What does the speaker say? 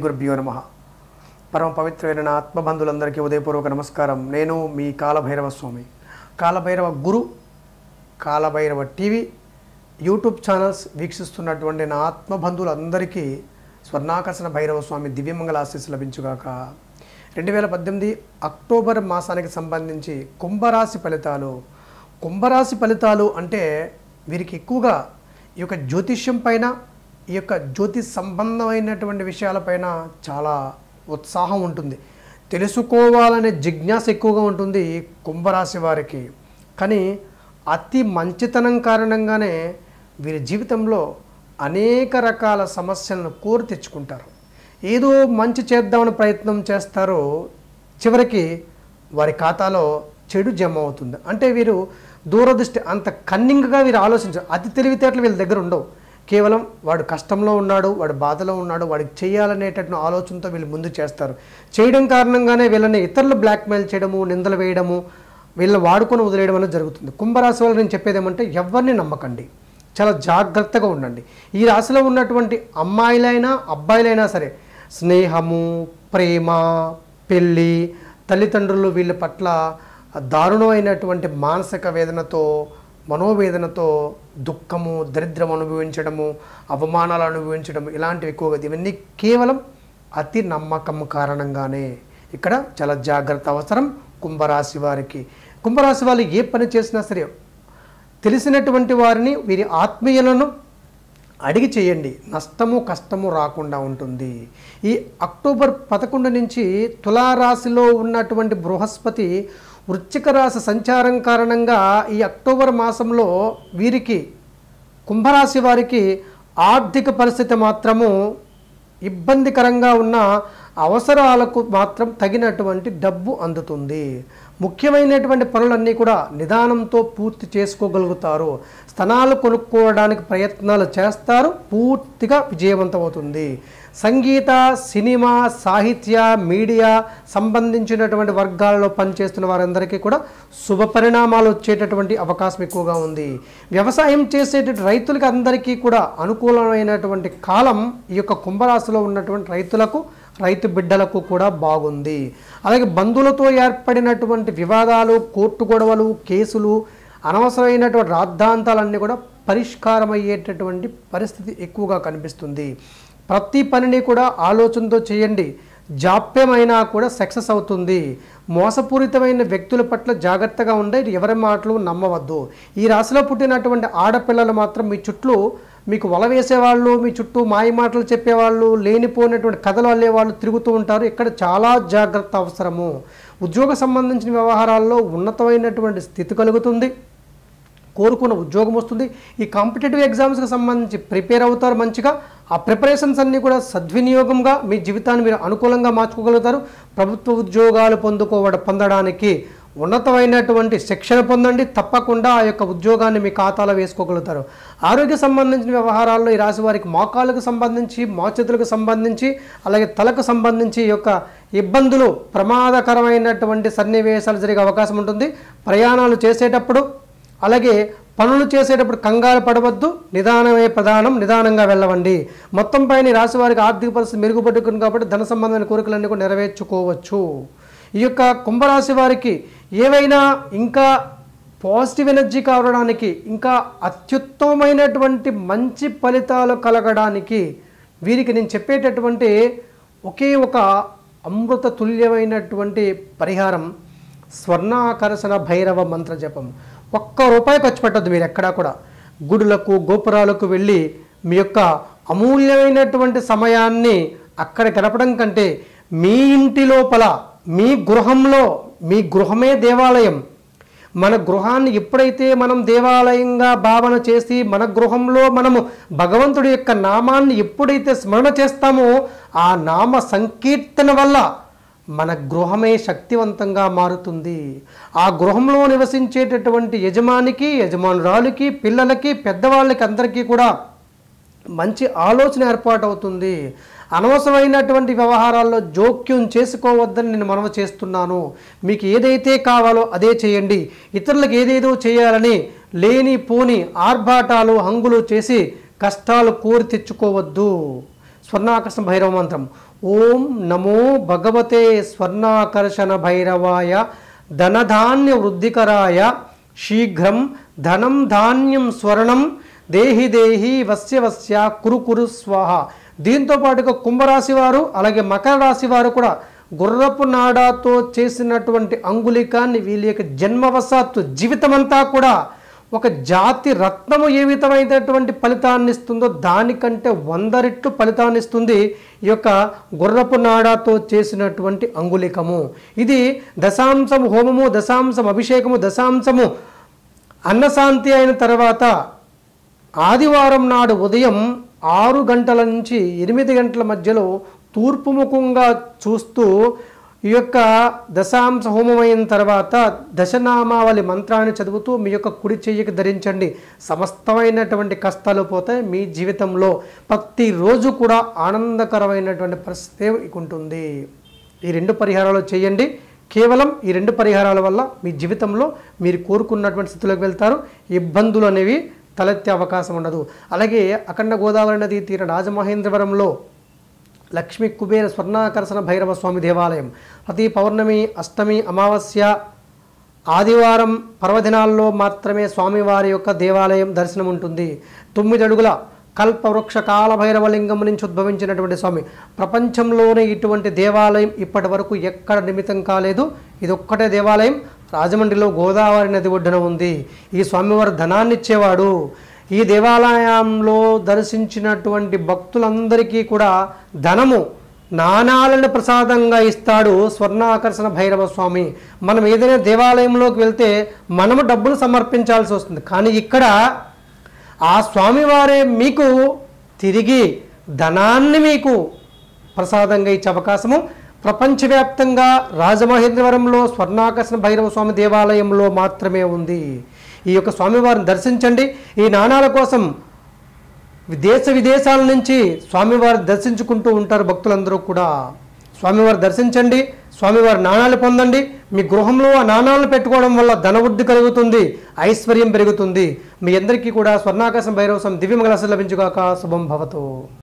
గురుభ్యో నమః. పరమ పవిత్రమైన నా ఆత్మబంధులందరికీ ఉదయపూర్వక నమస్కారం. నేను మీ Kalabhairava Swami. Kalabhairava Guru, Kalabhairava TV YouTube channels వీక్షిస్తున్నటువంటి నా ఆత్మబంధువులందరికీ స్వర్ణాకర్షణ భైరవ స్వామి దివ్యమంగళ ఆశీస్సు లభించుగాక. 2018 అక్టోబర్ మాసానికి సంబంధించి కుంభరాశి ఫలితాలు. కుంభరాశి ఫలితాలు అంటే వీరికి ఎక్కువగా ఈ యొక్క జ్యోతిష్యం పైన, ఈ యొక్క జ్యోతిష్ సంబంధమైనటువంటి విషయాలపైన చాలా ఉత్సాహం ఉంటుంది, తెలుసుకోవాలనే జిజ్ఞాస ఎక్కువగా ఉంటుంది కుంభరాశి వారికి. కానీ అతి మంచితనం కారణంగానే వీరి జీవితంలో అనేక రకాల సమస్యలను కోరి తెచ్చుకుంటారు. ఏదో మంచి చేద్దామని ప్రయత్నం చేస్తారో చివరికి వారి ఖాతాలో చెడు జమ అవుతుంది. అంటే వీరు దూరదృష్టి, అంత కన్నింగ్గా వీరు ఆలోచించారు. అతి తెలివితేటలు వీళ్ళ దగ్గర ఉండవు. కేవలం వాడు కష్టంలో ఉన్నాడు, వాడు బాధలో ఉన్నాడు, వాడికి చేయాలనేటటువంటి ఆలోచనతో వీళ్ళు ముందు చేస్తారు. చేయడం కారణంగానే వీళ్ళని ఇతరులు బ్లాక్మెయిల్ చేయడము, నిందలు వేయడము, వీళ్ళని వాడుకొని వదిలేయడం అనేది జరుగుతుంది. కుంభరాశి వాళ్ళు నేను చెప్పేది ఏమంటే ఎవరిని నమ్మకండి, చాలా జాగ్రత్తగా ఉండండి. ఈ రాశిలో ఉన్నటువంటి అమ్మాయిలైనా అబ్బాయిలైనా సరే స్నేహము, ప్రేమ, పెళ్ళి, తల్లిదండ్రులు వీళ్ళ పట్ల దారుణమైనటువంటి మానసిక వేదనతో, మనోవేదనతో దుఃఖము, దరిద్రం అనుభవించడము, అవమానాలు అనుభవించడము, ఇలాంటివి ఎక్కువగా. ఇవన్నీ కేవలం అతి నమ్మకం కారణంగానే. ఇక్కడ చాలా జాగ్రత్త అవసరం కుంభరాశి వారికి. కుంభరాశి వాళ్ళు ఏ పని చేసినా సరే తెలిసినటువంటి వారిని, వీరి ఆత్మీయులను అడిగి చేయండి. నష్టము కష్టము రాకుండా ఉంటుంది. ఈ అక్టోబర్ 11 నుంచి తులారాశిలో ఉన్నటువంటి బృహస్పతి వృశ్చిక రాశి సంచారం కారణంగా ఈ అక్టోబర్ మాసంలో వీరికి, కుంభరాశి వారికి ఆర్థిక పరిస్థితి మాత్రము ఇబ్బందికరంగా ఉన్న అవసరాలకు మాత్రం తగినటువంటి డబ్బు అందుతుంది. ముఖ్యమైనటువంటి పనులన్నీ కూడా నిదానంతో పూర్తి చేసుకోగలుగుతారు. స్థలాలు కొనుక్కోవడానికి ప్రయత్నాలు చేస్తారు, పూర్తిగా విజయవంతమవుతుంది. సంగీత, సినిమా, సాహిత్య, మీడియా సంబంధించినటువంటి వర్గాలలో పనిచేస్తున్న వారందరికీ కూడా శుభ పరిణామాలు వచ్చేటటువంటి అవకాశం ఎక్కువగా ఉంది. వ్యవసాయం చేసేటటువంటి రైతులకి అందరికీ కూడా అనుకూలమైనటువంటి కాలం ఈ యొక్క కుంభరాశిలో ఉన్నటువంటి రైతులకు, రైతు బిడ్డలకు కూడా బాగుంది. అలాగే బంధువులతో ఏర్పడినటువంటి వివాదాలు, కోర్టు గొడవలు, కేసులు, అనవసరమైనటువంటి రాద్ధాంతాలన్నీ కూడా పరిష్కారం అయ్యేటటువంటి పరిస్థితి ఎక్కువగా కనిపిస్తుంది. ప్రతి పనిని కూడా ఆలోచనతో చేయండి. జాప్యమైనా కూడా సక్సెస్ అవుతుంది. మోసపూరితమైన వ్యక్తుల పట్ల జాగ్రత్తగా ఉండే, ఎవరి మాటలు నమ్మవద్దు. ఈ రాశిలో పుట్టినటువంటి ఆడపిల్లలు మాత్రం మీ చుట్టూ మీకు వల వేసేవాళ్ళు, మీ చుట్టూ మాయ మాటలు చెప్పేవాళ్ళు, లేనిపోయినటువంటి కథలు అల్లేవాళ్ళు తిరుగుతూ ఉంటారు. ఇక్కడ చాలా జాగ్రత్త అవసరము. ఉద్యోగ సంబంధించిన వ్యవహారాల్లో ఉన్నతమైనటువంటి స్థితి కలుగుతుంది, కోరుకున్న ఉద్యోగం వస్తుంది. ఈ కాంపిటేటివ్ ఎగ్జామ్స్కి సంబంధించి ప్రిపేర్ అవుతారు మంచిగా. ఆ ప్రిపరేషన్స్ అన్నీ కూడా సద్వినియోగంగా మీ జీవితాన్ని మీరు అనుకూలంగా మార్చుకోగలుగుతారు. ప్రభుత్వ ఉద్యోగాలు పొందడానికి ఉన్నతమైనటువంటి శిక్షణ పొందండి. తప్పకుండా ఆ యొక్క ఉద్యోగాన్ని మీ ఖాతాలో వేసుకోగలుగుతారు. ఆరోగ్య సంబంధించిన వ్యవహారాల్లో ఈ రాశి వారికి మోకాళ్ళకు సంబంధించి, మోచేతులకు సంబంధించి, అలాగే తలకు సంబంధించి యొక్క ఇబ్బందులు, ప్రమాదకరమైనటువంటి సన్నివేశాలు జరిగే అవకాశం ఉంటుంది. ప్రయాణాలు చేసేటప్పుడు, అలాగే పనులు చేసేటప్పుడు కంగారు పడవద్దు. నిదానమే ప్రధానం, నిదానంగా వెళ్ళవండి. మొత్తం పైన రాశి వారికి ఆర్థిక పరిస్థితి మెరుగుపడుతుంది కాబట్టి ధన సంబంధమైన కోరికలన్నీ కూడా నెరవేర్చుకోవచ్చు. ఈ యొక్క కుంభరాశి వారికి ఏవైనా ఇంకా పాజిటివ్ ఎనర్జీ కావడానికి, ఇంకా అత్యుత్తమమైనటువంటి మంచి ఫలితాలు కలగడానికి వీరికి నేను చెప్పేటటువంటి ఒకే ఒక అమృత తుల్యమైనటువంటి పరిహారం స్వర్ణాకర్షణ భైరవ మంత్ర జపం. ₹1 ఖర్చు పెట్టద్దు. మీరు ఎక్కడా కూడా గుడులకు, గోపురాలకు వెళ్ళి మీ యొక్క అమూల్యమైనటువంటి సమయాన్ని అక్కడ గడపడం కంటే మీ ఇంటి లోపల, మీ గృహంలో, మీ గృహమే దేవాలయం. మన గృహాన్ని ఎప్పుడైతే మనం దేవాలయంగా భావన చేసి మన గృహంలో మనము భగవంతుడి యొక్క నామాన్ని ఎప్పుడైతే స్మరణ చేస్తామో ఆ నామ సంకీర్తన వల్ల మన గృహమే శక్తివంతంగా మారుతుంది. ఆ గృహంలో నివసించేటటువంటి యజమానికి, యజమానురాలికి, పిల్లలకి, పెద్దవాళ్ళకి అందరికీ కూడా మంచి ఆలోచన ఏర్పాటు అవుతుంది. అనవసరమైనటువంటి వ్యవహారాల్లో జోక్యం చేసుకోవద్దని నేను మనవి చేస్తున్నాను. మీకు ఏదైతే కావాలో అదే చేయండి. ఇతరులకు ఏదేదో చేయాలని లేని పోని ఆర్భాటాలు, హంగులు చేసి కష్టాలు కోరి తెచ్చుకోవద్దు. స్వర్ణాకర్షణ భైరవ మంత్రం ఓం నమో భగవతే స్వర్ణాకర్షణ భైరవాయ ధనధాన్య వృద్ధికరాయ శీఘ్రం ధనం ధాన్యం స్వర్ణం దేహి దేహి వస్య వస్య కురు కురు స్వాహ. దీంతో పాటుగా కుంభరాశి వారు అలాగే మకర రాశి వారు కూడా గుర్రపు నాడాతో చేసినటువంటి అంగుళికాన్ని వీళ్ళ యొక్క జన్మవశాత్తు జీవితమంతా కూడా ఒక జాతి రత్నము ఏ విధమైనటువంటి ఫలితాన్ని ఇస్తుందో దానికంటే 100 రెట్లు ఫలితాన్ని ఇస్తుంది ఈ యొక్క గుర్రపు నాడాతో చేసినటువంటి అంగుళికము. ఇది దశాంశం హోమము, దశాంశం అభిషేకము, దశాంశము అన్నశాంతి అయిన తర్వాత ఆదివారం నాడు ఉదయం 6 గంటల నుంచి 8 గంటల మధ్యలో తూర్పు ముఖంగా చూస్తూ ఈ యొక్క దశాంశ హోమం అయిన తర్వాత దశనామావళి మంత్రాన్ని చదువుతూ మీ యొక్క కుడి చెయ్యికి ధరించండి. సమస్తమైనటువంటి కష్టాలు పోతాయి. మీ జీవితంలో ప్రతిరోజు కూడా ఆనందకరమైనటువంటి పరిస్థితి ఉంటుంది. ఈ 2 పరిహారాలు చేయండి. కేవలం ఈ 2 పరిహారాల వల్ల మీ జీవితంలో మీరు కోరుకున్నటువంటి స్థితిలోకి వెళ్తారు. ఇబ్బందులు అనేవి తలెత్తే అవకాశం ఉండదు. అలాగే అఖండ గోదావరి నదీ తీర రాజమహేంద్రవరంలో లక్ష్మీ కుబేర స్వర్ణాకర్షణ భైరవ స్వామి దేవాలయం ప్రతి పౌర్ణమి, అష్టమి, అమావాస్య, ఆదివారం పర్వదినాల్లో మాత్రమే స్వామివారి యొక్క దేవాలయం దర్శనం ఉంటుంది. 9 అడుగుల కల్పవృక్ష కాలభైరవ లింగం నుంచి ఉద్భవించినటువంటి స్వామి. ప్రపంచంలోనే ఇటువంటి దేవాలయం ఇప్పటి వరకు ఎక్కడ నిర్మితం కాలేదు. ఇది ఒక్కటే దేవాలయం రాజమండ్రిలో గోదావరి నది ఒడ్డున ఉంది. ఈ స్వామివారు ధనాన్ని ఇచ్చేవాడు. ఈ దేవాలయంలో దర్శించినటువంటి భక్తులందరికీ కూడా ధనము నాణాలను ప్రసాదంగా ఇస్తాడు స్వర్ణాకర్షణ భైరవ స్వామి. మనం ఏదైనా దేవాలయంలోకి వెళ్తే మనము డబ్బులు సమర్పించాల్సి వస్తుంది. కానీ ఇక్కడ ఆ స్వామివారే మీకు తిరిగి ధనాన్ని మీకు ప్రసాదంగా ఇచ్చే అవకాశము ప్రపంచవ్యాప్తంగా రాజమహేంద్రవరంలో స్వర్ణాకర్షణ భైరవ స్వామి దేవాలయంలో మాత్రమే ఉంది. ఈ యొక్క స్వామివారిని దర్శించండి. ఈ నాణాల కోసం దేశ విదేశాల నుంచి స్వామివారి దర్శించుకుంటూ ఉంటారు భక్తులందరూ కూడా. స్వామివారి దర్శించండి, స్వామివారి నాణాలు పొందండి. మీ గృహంలో ఆ నాణాలను పెట్టుకోవడం వల్ల ధనవృద్ధి కలుగుతుంది, ఐశ్వర్యం పెరుగుతుంది. మీ అందరికీ కూడా స్వర్ణాకర్షణ భైరవ స్వామి దివ్యమంగళ లభించుగాక. శుభం భవతు.